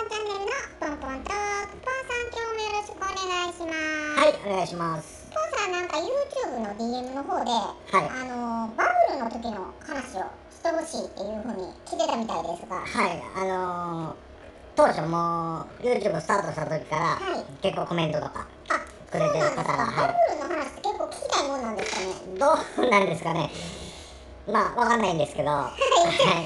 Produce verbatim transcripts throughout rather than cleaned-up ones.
チャンネルのポンポントーク。ポンさん、今日もよろしくお願いします。 はい、お願いします。 ポンさん、なんか YouTube の ディーエム の方で、 はい、 あのバブルの時の話をしてほしいっていうふうに聞いてたみたいですが、 はい、あのー、当初もう YouTube スタートした時から、 はい、 結構コメントとかあ、 くれてる方が、 バはブルの話って結構聞きたいもんなんですかね。 い、どうなんですかね。まあ、わかんないんですけど、はい、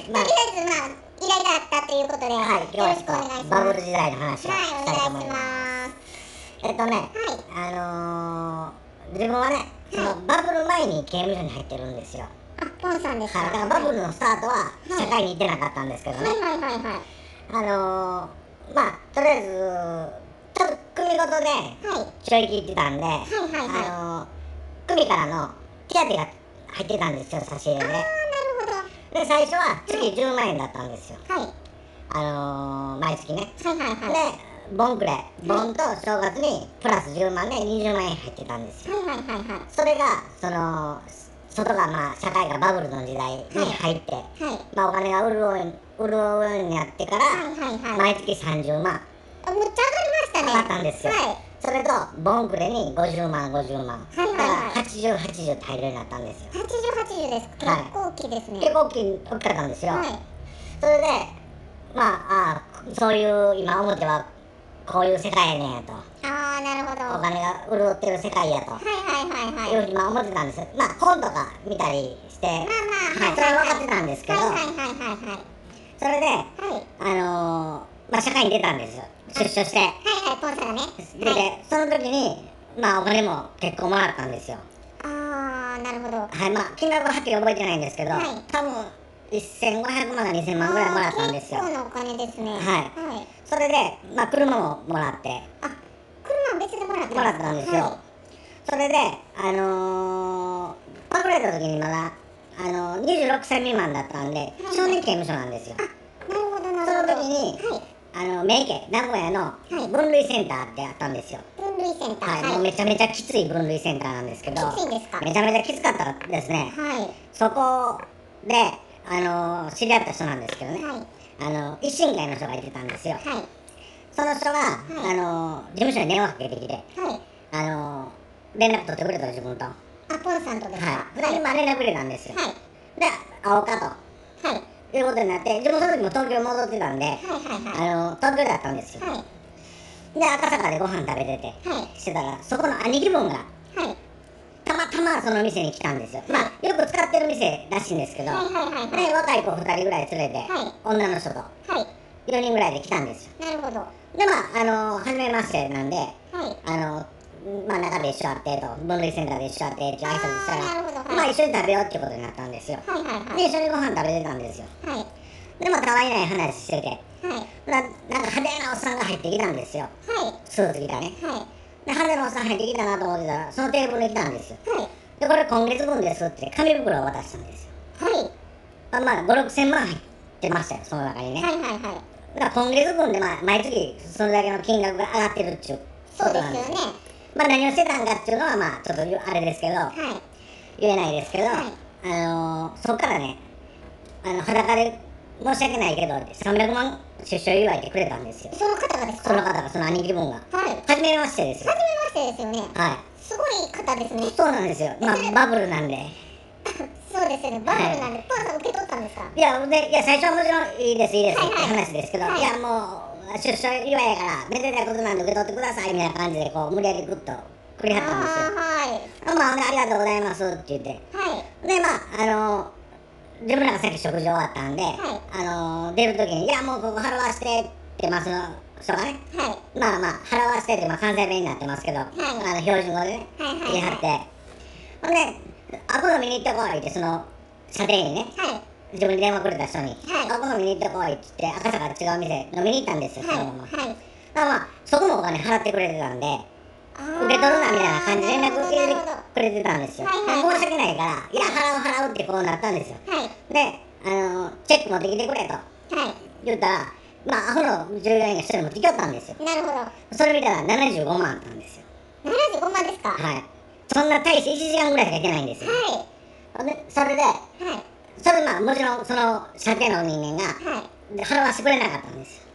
まあ、 とりあえず、まあ、依頼があったということで、 はい、今日はちょっとバブル時代の話をはい、おしたいと思い願いします。 ます。 えっとね、 はい、 あのー、自分はね、そのバブル前に刑務所に入ってるんですよ。 あ、ポンさんですか。 はい、だからバブルのスタートは社会に行ってなかったんですけどね。 はいはいはいはい。 あのー、まあ、とりあえず、ちょっと組ごとで、 はい。 懲役行ってたんで、 はいはいはい。 あのー、組からの手当が入ってたんですよ、差し入れで。 あー、なるほど。 で、最初は月じゅうまんえんだったんですよ。 はい。 あのー、毎月ね。 はいはいはい。 で、ボンくれ、ボンと正月にプラスじゅうまんでにじゅうまんえん入ってたんですよ。 はいはいはいはい。 それが、その、外がまあ、社会がバブルの時代に入って、 はい。 まあ、お金が潤い、潤うようになってから、 はいはいはい。 毎月さんじゅうまん。 あ、むっちゃ上がりましたね。 上がったんですよ。 はい。 それと、ボンクレにごじゅうまん、ごじゅうまん。 はいはいはい。 だからはちじゅう、はちじゅうって入るようになったんですよ。 はちじゅう、はちじゅうです。結はい構大きいですね。 結構大きい、大きかったんですよ。 はい。 それで、まあ、あそういう、今思っては、こういう世界やねんやと。 あー、なるほど。 お金が潤ってる世界やと。 はいはいはいはい。 いうふうにまあ思ってたんです。まあ、本とか見たりして、 まあまあ、 はい、それは分かってたんですけど、 はいはいはいはいはい。 それで、 はい。 あのー、まあ、社会に出たんですよ。出所して。 はいはい、ポンさんがね。 で、 はい。 その時に、まあ、お金も結構もらったんですよ。 あー、なるほど。 はい、まあ、金額ははっきり覚えてないんですけど、 はい多分、せんごひゃくまんかにせんまんぐらいもらったんですよ。 結構なお金ですね。 はいはい。 それで、まあ、車ももらって、 あ、車別でもらったんですか。 もらったんですよ。 はそれで、あのー、パクられた時にまだ、あのー、にじゅうろくさい未満だったんで、少年刑務所なんですよ。 い。なるほどなるそほど。 の時に、 はい。 あの、名家、名古屋の分類センターってあったんですよ。 分類センター。 はい、もうめちゃめちゃきつい分類センターなんですけど、 きついんですか。 めちゃめちゃきつかったですね。 はい。 そこで、あのー、知り合った人なんですけどね、 はい。 あの、一心会の人がいてたんですよ。 はい。 その人が、あのー、事務所に電話かけてきて、 はい。 あのー、連絡取ってくれた自分と。はあ、ポンさんとですか。 い。で、今連絡くれたんですよ。 はい。 で、会おうかはい。 と。いうことになって、自分その時も東京に戻ってたんで、 はいはいはい。 あのー、東京だったんですよ。 はい。 で、赤坂でご飯食べてて、 はい。 してたら、そこの兄貴分が、 はい。 たまたまその店に来たんですよ。まあ、よく使ってる店らしいんですけど、 はいはいはいはい。 で、若い子ふたりぐらい連れて、 はい女の人とはい。 よにんぐらいで来たんですよ。 なるほど。はで、まあ、あのー、初めましてなんで、 い。 あのー、まあ、中で一緒あってと、分類センターで一緒あってっていう挨拶したあー、 ら、 なるほど。はい。 まあ、一緒に食べようっていうことになったんですよ。 はいはいはい。 で、一緒にご飯食べてたんですよ。 はい。 で、まあ、たわいない話してて、 はい。 ななんか派手なおっさんが入ってきたんですよ。 はい。 スーツ着たね。 はい。 で、派手なおっさん入ってきたなと思ってたら、そのテーブルに来たんですよ。 はい。 で、これ今月分ですって紙袋を渡したんですよ。 はい。 まあ、まあ、ご、ろくせんまん入ってましたよ、その中にね。 はいはいはい。 だから今月分で、まあ、毎月それだけの金額が上がってるっていうこそうとですよね。 なんですよ。まあ、何をしてたんかっていうのは、まあ、ちょっとあれですけど、 はい。 言えないですけど、 はいあのー、そっからね、あの、裸で申し訳ないけどってさんびゃくまん出所祝いてくれたんですよ。 その方がですか。 その方が、その兄貴分が。 はい。 初めましてですよ。 初めましてですよね。 はすごい方ですね。 い。そうなんですよ。まあ、バブルなんで。 そうですよね。バブルなんで、ポンさん受け取ったんですか。 いや、で、いや、最初はもちろんいいです、いいですってはいはい話ですけど、 はいいや、もう、出所祝いやから、めでたいことなんで受け取ってくださいみたいな感じで、こう、無理やりグッとくれはったんですよ。 あー、はい。 まあ、ほんでありがとうございますって言って。 はい。 で、まあ、あの自分らがさっき食事終わったんで、 いあの出るときに、いや、もうここ払わしてって、まあ、その人がね、 はい。 まあまあ、払わしてって、まあ、関西弁になってますけど、あの、標準語でね、 はいはいはい言い張って、ほんで、あ、この見に行ってこいって、その、査定にね、 はい。 自分に電話くれた人に、 はいあ、この見に行ってこいって言って、赤坂で違う店飲みに行ったんですよ、そのまま。 はい。はい。 だからまあ、そこもお金払ってくれてたんで、 あー、 受け取るなみたいな感じで連絡なるほど入れてなるほど。 くれてたんですよ。 はいはいはい申し訳ないから、いや、払う払うってこうなったんですよ。 はい。 で、あのチェック持ってきてくれとは言ったら、まあ、アホの従業員が一人持ってきよったんですよ。 い。なるほど。 それ見たらななじゅうごまんあったんですよ。 ななじゅうごまんですか。はい。 はい。そんな大していちじかんぐらいしかいけないんですよ。 はで、それで、 い。 それまあ、もちろんその射程の人間がはい。 で払わせてくれなかったんですよ。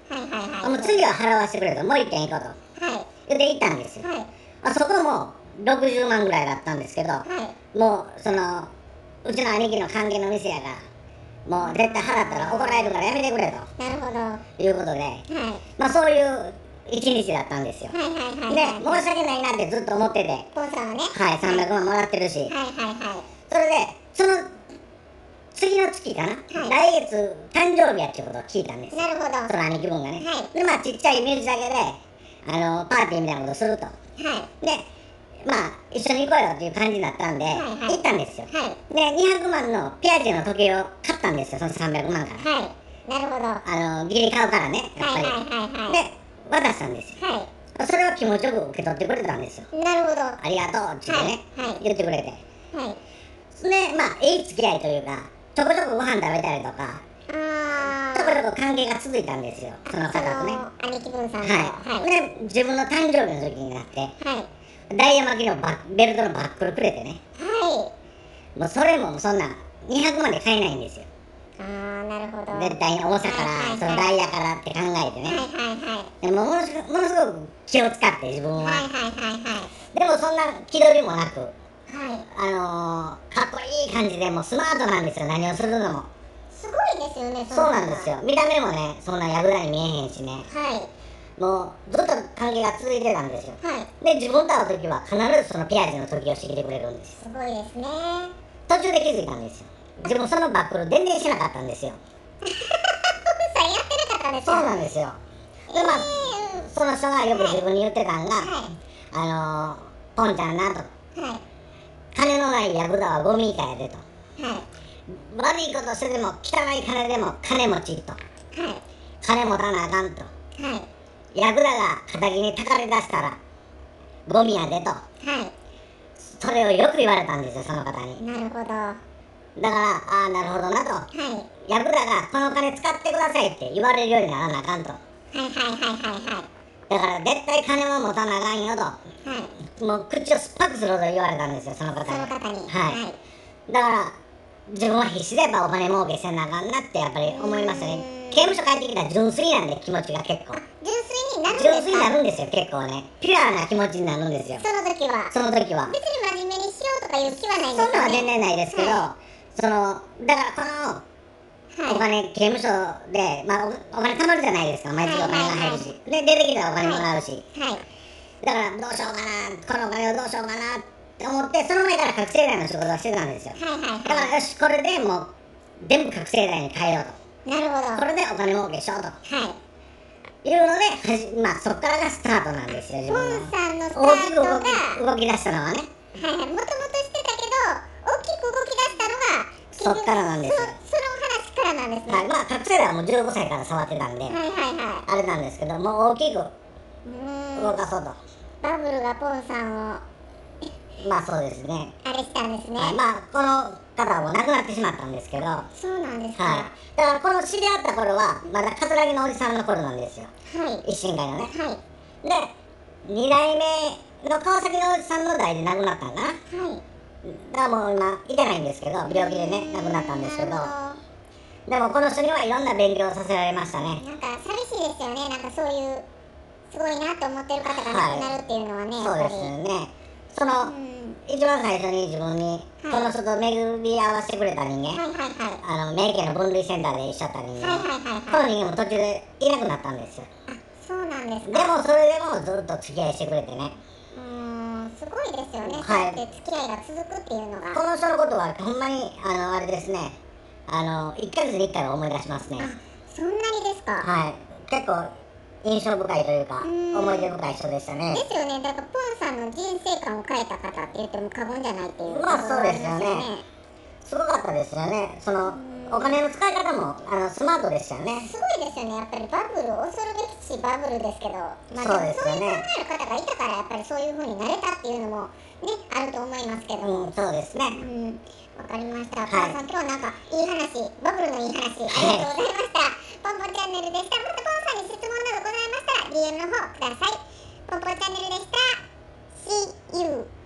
はいはいはい。 もう次は払わせてくれと、もう一軒行こうとはい言って行ったんですよ。 はいまあ、そこもろくじゅうまんぐらいだったんですけど、 はいもうそのうちの兄貴の関係の店やからもう絶対払ったら怒られるからやめてくれとなるほど。はいうことで、 いまあそういう一日だったんですよ。 はいはいはいではい。 申し訳ないなってずっと思ってて、 ポンさんはね。 はいさんびゃくまんもらってるし、 はいはいはそれでその次の月かな、 はい来月誕生日やっていうことを聞いたんですい。 よ、 なるほど。はその兄貴分がね、 はいでまあちっちゃい身内だけであのパーティーみたいなことをすると、 いでまあ一緒に行こうよっていう感じになったんで、 はいはい行ったんですよ。 はいでにひゃくまんのピアジェの時計を買ったんですよ、そのさんびゃくまんから。 はい。なるほど。はあのギリ買うからね、やっぱり。 いはいはいはい。 で渡したんですよ。 はそれを気持ちよく受け取ってくれたんですよ。 い。なるほど。はありがとうって言ってね、 はいはい言ってくれて。 い。 でまあいい付き合いというか、ちょこちょこご飯食べたりとか、 あちょこちょこ関係が続いたんですよ、その方とね。はその兄貴分さんと。 い。 はい。 で自分の誕生日の時になってはい。 ダイヤ巻きのバベルトのバックルくれてね、 はもうそれもそんなにひゃくまんで買えないんですよ、 い。ああ、なるほど。 絶対に重さから、 はいはいはいそのダイヤからって考えてね、 はいはいはい。 でもものすごくものすごく気を使って自分は、 はいはいはいはい。 でもそんな気取りもなく、 はい。 あのー、かっこいい感じでもうスマートなんですよ、何をするのも。 すごいですよね。 そうなんですよ、見た目もねそんなヤクザに見えへんしね、 はもうずっと関係が続いてたんですよ。 いはい。 で自分と会う時は必ずそのピアジェの時を知ってくれるんですよ。 すごいですね。 途中で気づいたんですよ、自分そのバックル全然しなかったんですよ。 ポンさんやってなかったんですそうか。 なんですよ。でまあえその人がよく自分に言ってたんが、 ーはあのー、ポンちゃんなと、 いはい金のないヤクザはゴミ以下やでと、 はい悪いことしてでも汚い金でも金持ちと、 はい金持たなあかんと、 はいヤクザが敵にたかり出したらゴミやでと、 はそれをよく言われたんですよ、その方に。 い。なるほど。はだからああなるほどなと、 いはいヤクザがこの金使ってくださいって言われるようにならなあかんと、 はいはいはいだから絶対金は持たなあかんよと、 はいはい。 もう口を酸っぱくするほど言われたんですよ、その方に。 その方に。 はいだから自分は必死でやっぱお金儲けせなあかんなってやっぱり思いましたね。 うん刑務所帰ってきたら純粋なんで、気持ちが結構純粋になるんですか。 純粋になるんですよ、結構ねピュアな気持ちになるんですよ、 その時は。 その時は。 別に真面目にしようとかいう気はないんですそんなのは全ね。 然ないですけど、 はそのだからこのおはい。 金、刑務所で、まあ、おお金貯まるじゃないですか、毎月お金が入るし、で出てきたらお金もらうし、 はい。 だからどうしようかな、このお金をどうしようかなって思って、その前から覚醒剤の仕事をしてたんですよ。 はいはいだからはよし、これでもう全部覚醒剤に変えようと、 い。なるほど。 これでお金儲けしようとはい。 いうので、はじまあ、そこからがスタートなんですよ、自ポ分の。 ンさんのスタ大きく動ートが、 き動き出したのはね、 はいはい、もともとしてたけど、大きく動き出したのが、 そっからなんですよ。 そその話からなんですね。 はい、まあ、覚醒剤はもうじゅうごさいから触ってたんで、 はいはいはあれなんですけど、もう大きくい。うーん。 動かそうと。 バブルがポンさんを、 まあそうですね。 あれしたんですね。 はい、まあこの方はもう亡くなってしまったんですけど、はそうなんですい。 か。はだからこの知り合った頃はまだ桂木のおじさんの頃なんですよ。 い。はい。 一心会のね。 はい。 で、二代目の川崎のおじさんの代で亡くなったんかな。 はい。 だからもう今いてないんですけど、病気でね亡くなったんですけど、 なるでもこの人にはいろんな勉強をさせられましたね。 ほど。なんか寂しいですよね。なんかそういうすごいなと思ってる方が亡くなるっていうのはね、 そうですやっね。そのぱり。うん。 一番最初に自分にはいこの人と巡り合わせてくれた人間、 はいはいはい。 あの三重県の分類センターで一緒だった人間、 はいはいはいこのはい。 人間も途中でいなくなったんですよ。 あ、そうなんですでか。 もそれでもずっと付き合いしてくれてね、 うーん、すごいですよね。 はいそうやって付き合いが続くっていうのが。 この人のことはほんまにあのあれですね、あのいっかげつにいっかいは思い出しますね。 あ、そんなにですか。 はい、結構印象深いというかうん思い出深い人でしたね。 ですよね。だからポンさんの人生観を変えた方って言っても過言じゃないっていう。 まあそうですよねところがありますよすごかったですよね。そのうんお金の使い方もあのスマートでしたよね。 すごいですよね。やっぱりバブル恐るべきしバブルですけど、まあそうですよねでもそういう考える方がいたからやっぱりそういう風になれたっていうのもねあると思いますけども。 うん、そうですね。 うん、わかりました。 はいポンさん、今日なんかいい話、バブルのいい話、ありがとうございました。ポンポンチャンネルでした。またポンさんに質問などございましたら ディーエム の方ください。ポンポンチャンネルでした。See you!